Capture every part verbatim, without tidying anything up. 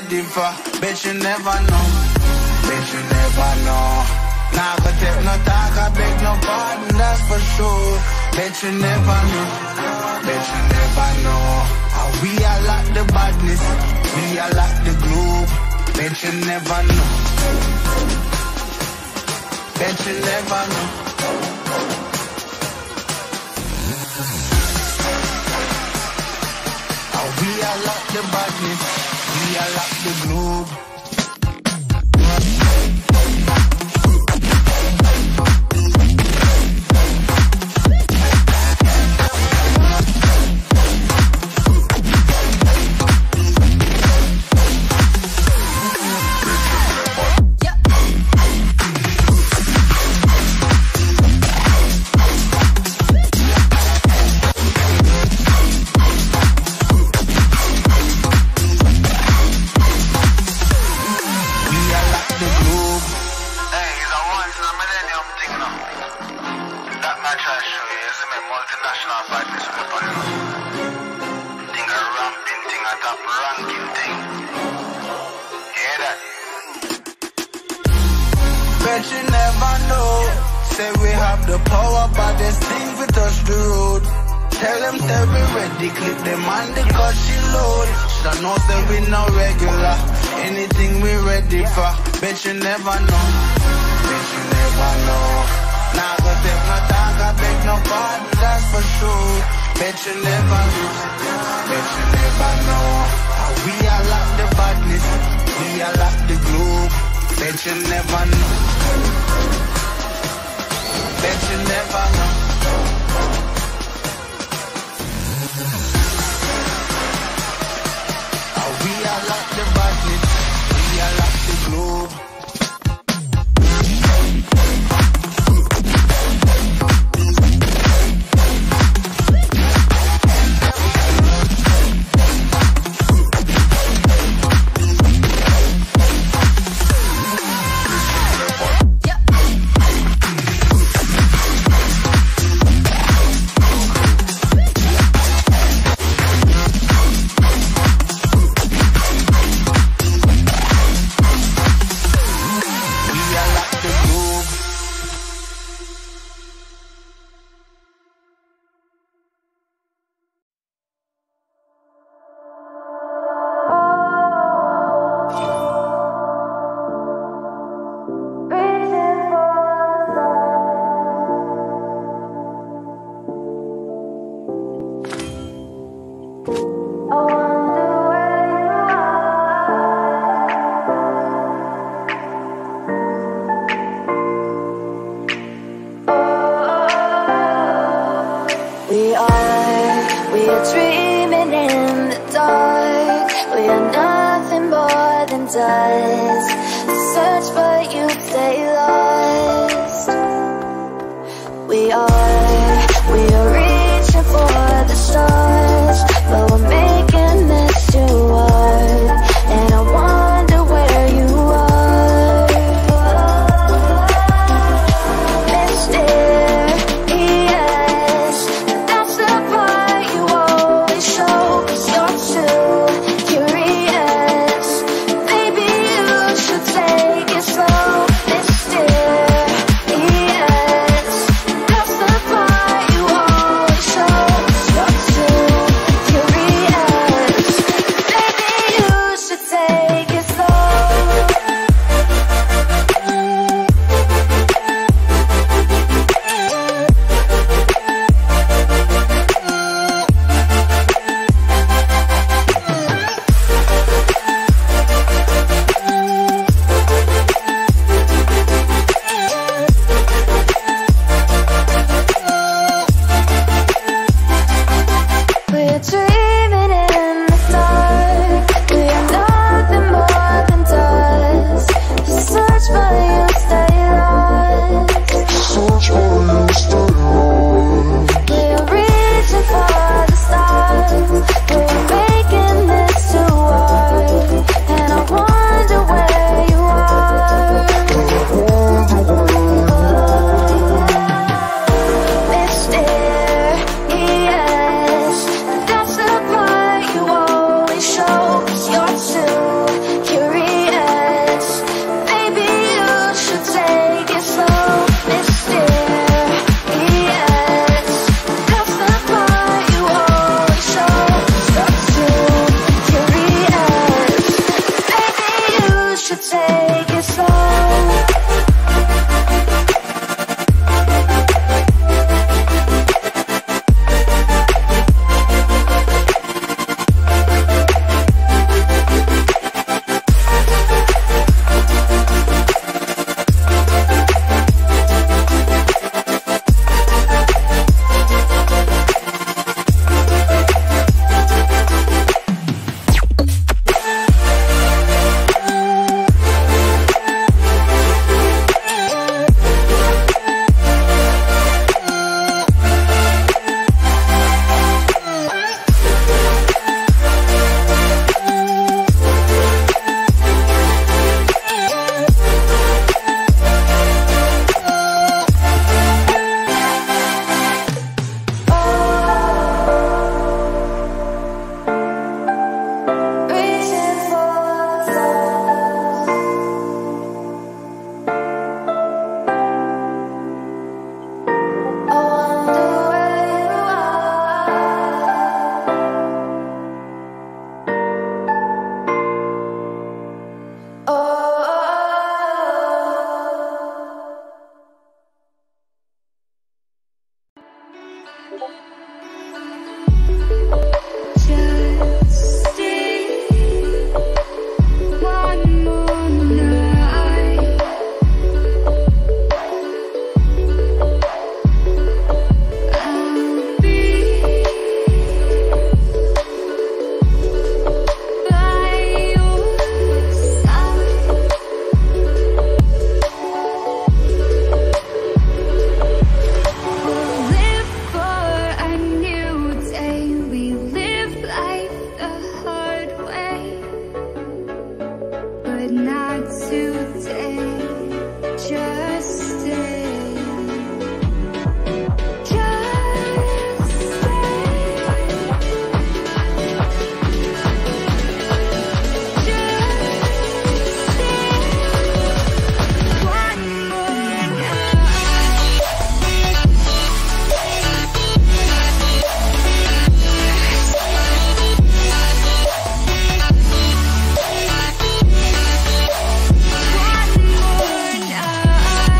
ready for. Bet you never know, bet you never know. Nah, go take no talk, I beg no pardon, that's for sure. Bet you never know, bet you never know. How we are like the badness, we are like the globe. Bet you never know, bet you never know. How we are like the badness, we are like the globe. Bet you never know. Say we have the power, but there's things we touch the road. Tell them say we ready, clip them on the cut she load. Should know say we no regular, anything we ready for. Bet you never know, bet you never know. Nah, go take no talk, I beg no pardon, that's for sure. Bet you never know, bet you never know. How we are like the badness, we are like the globe. Bet you never know, bet you never know. How we are like the badness, we are like the globe. Search but you stay lost. We are, we are reaching for the stars, but we're making this too hard. And I wonder where you are. Mysterious, that's the part you always show. 'Cause you're too curious. Maybe you should take it slow. Mysterious, that's the but not today. Just stay. I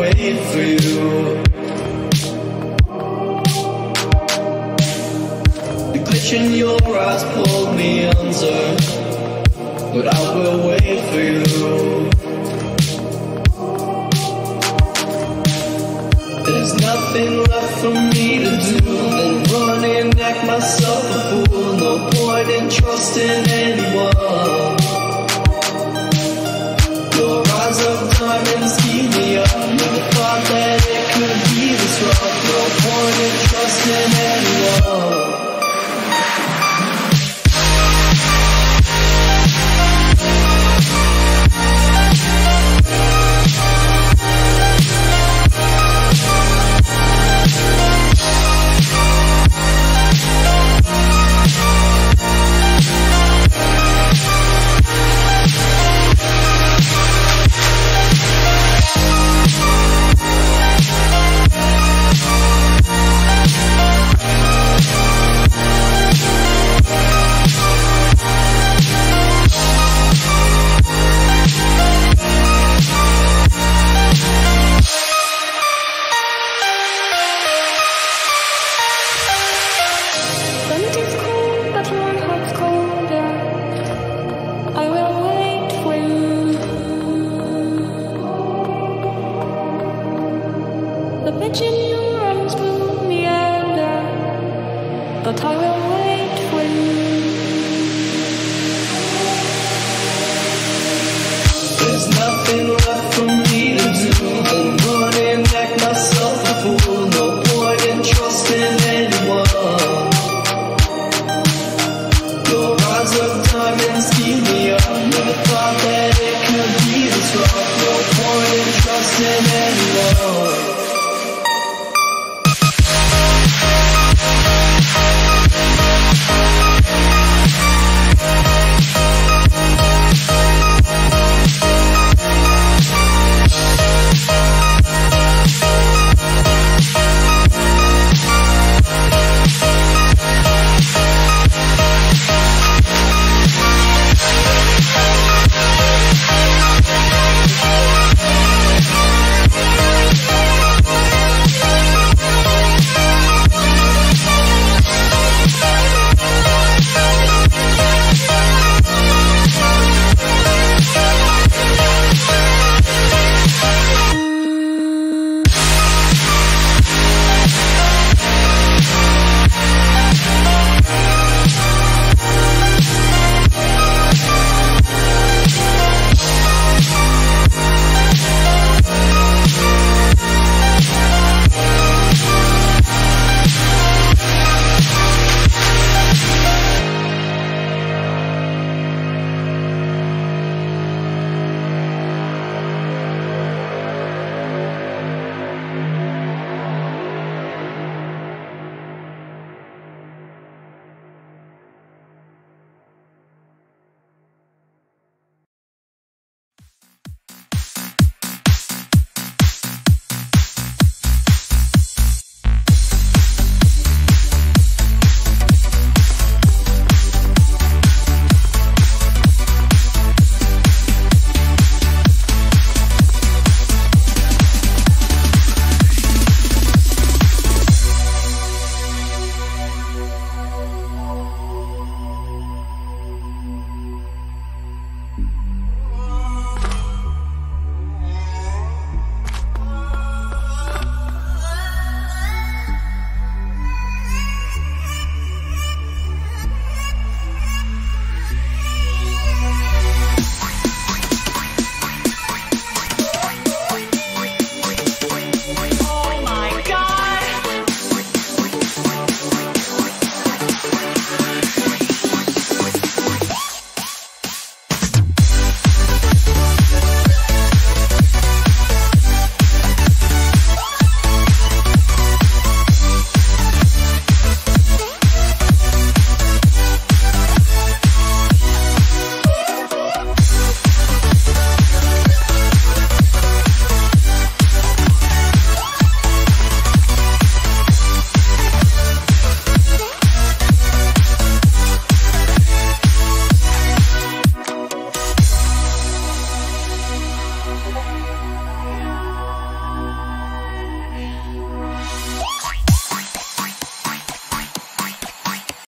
wait for you. The glitch in your eyes pulled me under, but I will wait for you. There's nothing left for me to do than run and act myself a fool. No point in trusting anyone. Your eyes of diamonds keep me up. Never thought that it could be this rough. No point in trusting anyone. The bitch in your arms pulled me under, but I will wait for you. There's nothing left for me to do than run and act myself a fool. No point in trusting anyone. Your eyes of diamonds keep me up. Never thought that it could be this rough. No point in trusting anyone.